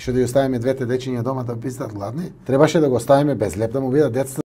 што да ја оставиме двете дечиња дома да бидат гладни, требаше да го оставиме без леп да му бидат децата